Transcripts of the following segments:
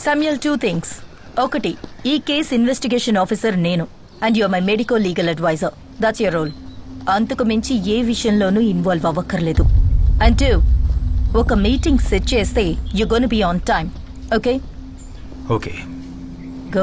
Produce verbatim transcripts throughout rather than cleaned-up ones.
Samuel, two things. ఒకటి, ఈ case investigation officer నేను and your my medico legal adviser. That's your role. అంతకు మించి ఏ విషయంలోనూ ఇన్వాల్వ్ అవ్వక్కర్లేదు. అండ్ టూ, ఒక మీటింగ్ సెట్ చేస్తే you gonna be on time. Okay okay go.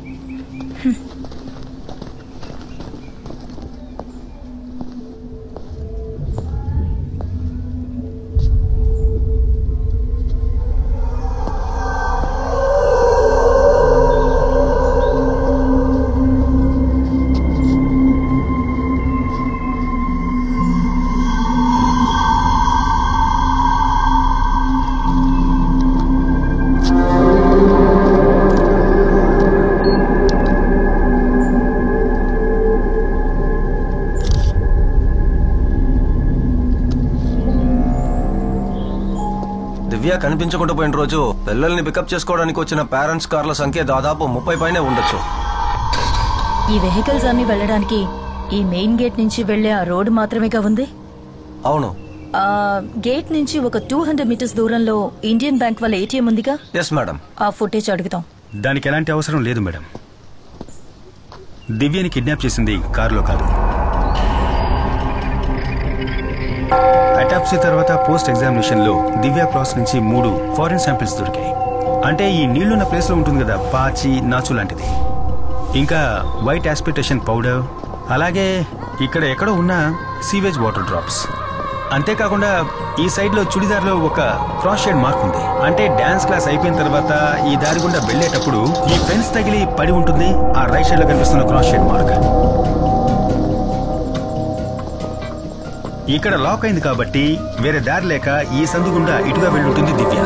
Divya కనిపించకుండా పోయిన రోజు పిల్లల్ని పికప్ చేసుకోవడానికి వచ్చిన పేరెంట్స్ కార్ల సంఖ్య దాదాపు ముప్పై పైనే ఉండొచ్చు. ఈ వెహికల్స్ అన్ని వెళ్ళడానికి ఈ మెయిన్ గేట్ నుంచి వెళ్లే ఆ రోడ్డు మాత్రమేగా ఉంది. అవును. ఆ గేట్ నుంచి ఒక టూ హండ్రెడ్ మీటర్స్ దూరంలో ఇండియన్ బ్యాంక్ వాళ్ళ ఏటీఎం ఉందిగా. Yes madam. ఆ ఫుటేజ్ అడుగుతాం. దానికి ఎలాంటి అవసరం లేదు మేడం. దివ్యని కిడ్నాప్ చేసింది కారులో కాదు. అటాప్సీ తర్వాత పోస్ట్ ఎగ్జామినేషన్ లో దివ్య క్రాస్ నుంచి మూడు ఫారిన్ శాంపిల్స్ దొరికాయి. అంటే ఈ నీళ్లున్న ప్లేస్ లో ఉంటుంది కదా, పాచి నాచు లాంటిది, ఇంకా వైట్ ఆస్పిటేషన్ పౌడర్, అలాగే ఇక్కడ ఎక్కడో ఉన్న సీవేజ్ వాటర్ డ్రాప్స్. అంతేకాకుండా ఈ సైడ్ లో చుడిదార్లో ఒక క్రాస్ షేడ్ మార్క్ ఉంది. అంటే డాన్స్ క్లాస్ అయిపోయిన తర్వాత ఈ దారి గుండా వెళ్లేటప్పుడు ఈ ఫెన్స్ తగిలి పడి ఉంటుంది. ఆ రైట్ సైడ్ లో కనిపిస్తున్న క్రాస్ షేడ్ మార్క్ ఇక్కడ లాక్ అయింది కాబట్టి వేరే దారి లేక ఈ సందు గుండా ఇటుగా వెళ్ళుంటుంది దివ్య.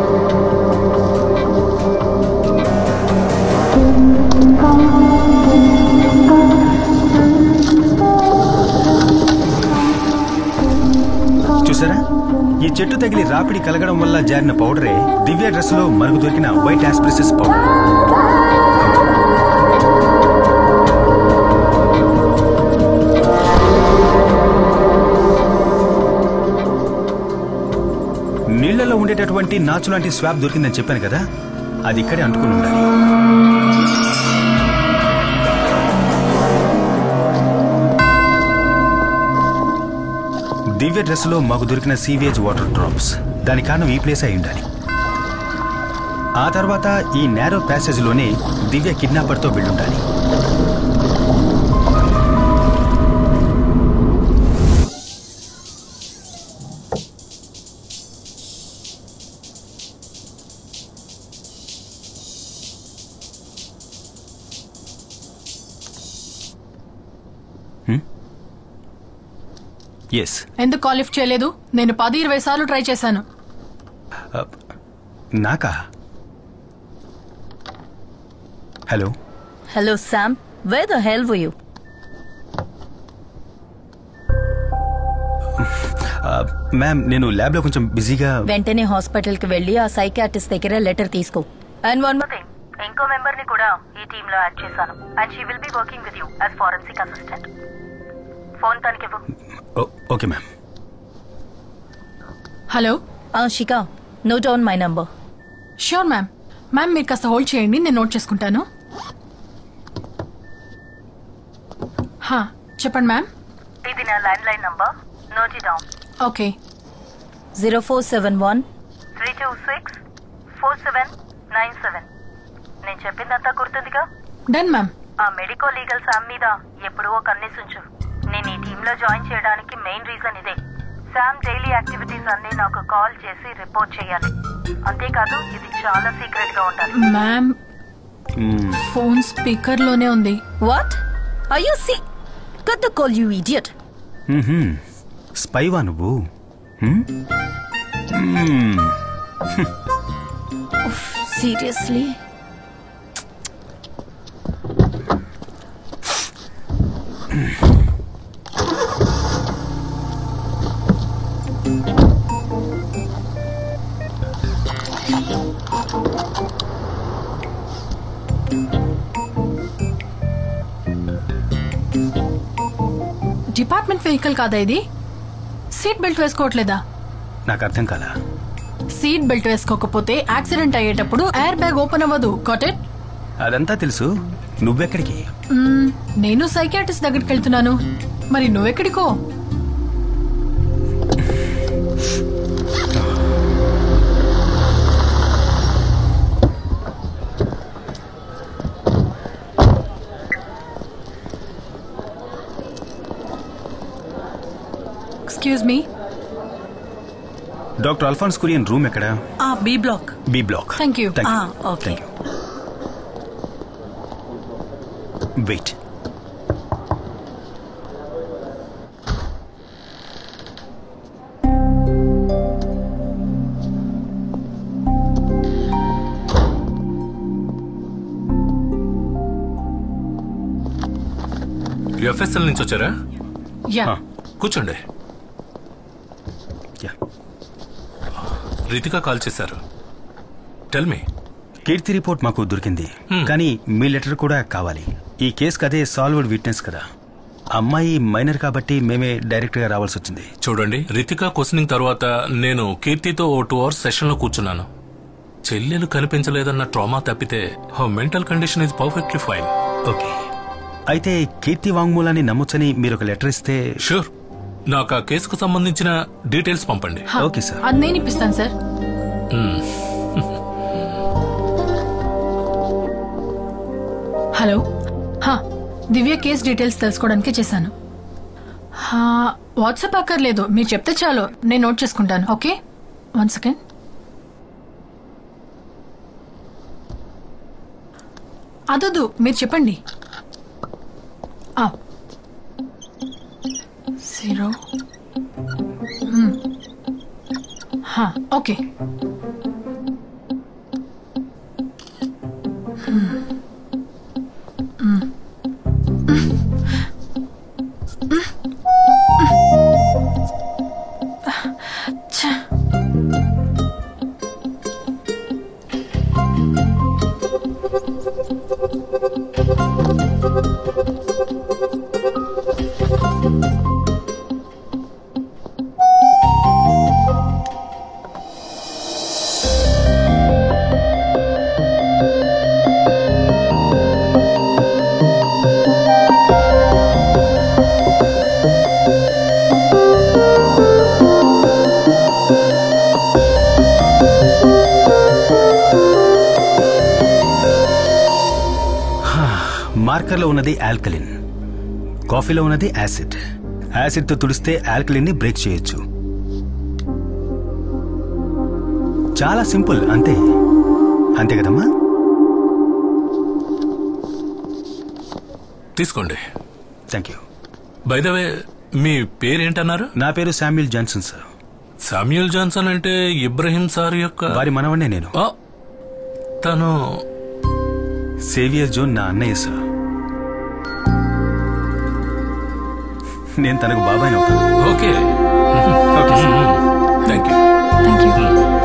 చూసారా, ఈ చెట్టు తగిలి రాపిడి కలగడం వల్ల జారిన పౌడరే దివ్య డ్రెస్ లో మనకు దొరికిన వైట్ ఆస్ప్రిసెస్ పౌడర్. నీళ్లలో ఉండేటటువంటి నాచు లాంటి స్వాబ్ దొరికిందని చెప్పాను కదా, అది ఇక్కడే అంటుకుని ఉండాలి. దివ్య డ్రెస్ లో మాకు దొరికిన సీవేజ్ వాటర్ డ్రాప్స్, దాని కారణం ఈ ప్లేస్ అయి ఉండాలి. ఆ తర్వాత ఈ నేరో ప్యాసేజ్ లోనే దివ్య కిడ్నాపర్ తో వెళ్ళుండాలి. ఎందుకు కాల్ లిఫ్ట్ చేయలేదు? నేను పది ఇరవై సార్లు ట్రై చేశాను. నాకా? Hello hello Sam, where the hell were you? Ma'am, నేను ల్యాబ్ లో కొంచెం బిజీగా. వెంటనే హాస్పిటల్ కి వెళ్లి ఆ సైకాట్రిస్ట్ దగ్గర లెటర్ తీసుకో. అండ్ వన్ మోర్ థింగ్, ఇంకో మెంబర్ ని కూడా ఈ టీమ్ లో యాడ్ చేశాను. And she will be working with you as forensic assistant. Phone తనకివ్వు. Okay ma'am. Hello Shikha, note down my number. Sure ma'am. Ma'am మీరు కాస్త హోల్డ్ చేయండి, నేను నోట్ చేసుకుంటాను. హా చెప్పండి మ్యామ్. ఇది నా landline number, note it down. Okay. Zero four seven one three two six four seven nine seven. నేను చెప్పిందంతా గుర్తుందిగా? Done ma'am. ఆ మెడికో లీగల్ శామ్ మీద ఎప్పుడూ ఒక కన్నేసుంచు. నేను ఈ టీమ్ లో జాయిన్ చేయడానికి మెయిన్ రీజన్ ఇదే. శామ్ డైలీ యాక్టివిటీస్ అన్ని నాకు కాల్ చేసి రిపోర్ట్ చేయాలి. అంతేకాదు, ఇది చాలా సీక్రెట్ గా ఉండాలి. మ్యామ్, ఫోన్ స్పీకర్ లోనే ఉంది. What are you see cut the call, you idiot. స్పైవా నువ్వు? సీరియస్లీ? డిపార్ట్మెంట్ వెహికల్ కాదా ఇది? సీట్ బెల్ట్ వేసుకోవట్లేదా? నాకు అర్థం కాలా. సీట్ బెల్ట్ వేసుకోకపోతే యాక్సిడెంట్ అయ్యేటప్పుడు ఎయిర్ బ్యాగ్ ఓపెన్ అవ్వదు. Got it? అదంతా తెలుసు. నువ్వెక్కడికి? నేను సైకియాట్రిస్ట్ దగ్గరికి వెళ్తున్నాను. మరి నువ్వెక్కడికో? Excuse me. Doctor Alphonse Kurian room ఎక్కడ? B block. B block. Thank you. Okay. Wait. FSL నుంచి వచ్చారా? యా. కూర్చోండి. రితిక కాల్ చేశారు. Tell me. కీర్తి రిపోర్ట్ మాకు దొరికింది, కానీ మీ లెటర్ కూడా కావాలి. ఈ కేసుకి అదే సాల్వ్డ్ విట్నెస్ కదా. అమ్మాయి మైనర్ కాబట్టి మేమే డైరెక్ట్ గా రావాల్సి వచ్చింది. చూడండి, రితిక క్వశ్చనింగ్ తర్వాత నేను కీర్తితో ఓ టూ అవర్స్ సెషన్ లో కూర్చున్నాను. చెల్లెలు కనిపించలేదన్న ట్రామా తప్పితే mental condition is perfectly fine. Okay, అయితే కీర్తి వాంగ్మూలాన్ని నమ్మొచ్చని మీరు ఒక లెటర్ ఇస్తే. షూర్. నాకు ఆ కేసుకు సంబంధించిన డీటెయిల్స్ పంపండి. Okay sir. అది నేను ఇప్పిస్తాను sir. Hello. Divya case details తెలుసుకోవడానికి చేశాను. వాట్సాప్ అక్కర్లేదు, మీరు చెప్తే చాలు, నేను నోట్ చేసుకుంటాను. Okay, one second. అదొద్దు, మీరు చెప్పండి. జీరో. ఓకే. మార్కర్లో ఉన్నది ఆల్కలిన్, కాఫీలో ఉన్నది యాసిడ్. యాసిడ్ తో తుడిస్తే ఆల్కలిన్ ని బ్రేక్ చేయొచ్చు. చాలా సింపుల్, అంతే అంతే కదమ్మా. తీసుకోండి. Thank you. By the way, మీ పేరేంటన్నారు? నా పేరు Samuel Johnson sir. Samuel Johnson అంటే ఇబ్రహీం సార్ యొక్క వారి మనవన్నే నేను. తను సేవియర్ జోన్ నా అన్నయ్య సార్. నేను తనకు బాబాయ్ అవుతాను. Okay. Okay sir. Thank you. Thank you.